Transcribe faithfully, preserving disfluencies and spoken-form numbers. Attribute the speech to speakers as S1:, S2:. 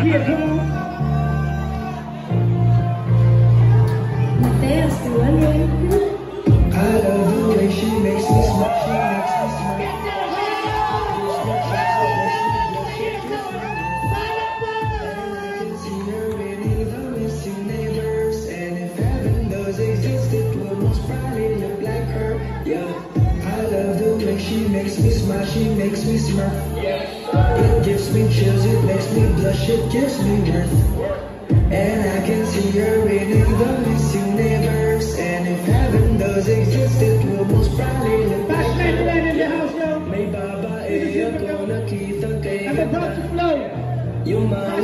S1: Yeah, come on.
S2: Mateus, you wondering?
S3: I love the way she makes me smile, she makes me smile. See her really the missing neighbors, and if heaven does exist, it will most probably look like her. Yeah, I love the way she makes me smile, she makes me smile. It gives me chills, it makes me blush, it gives me worth. And I can see her reading the missing neighbors, and if heaven does exist, it will most probably look like her.
S1: In the house, yo.
S3: May babae ako nakita kay
S1: I'm about to flow.
S3: yung mga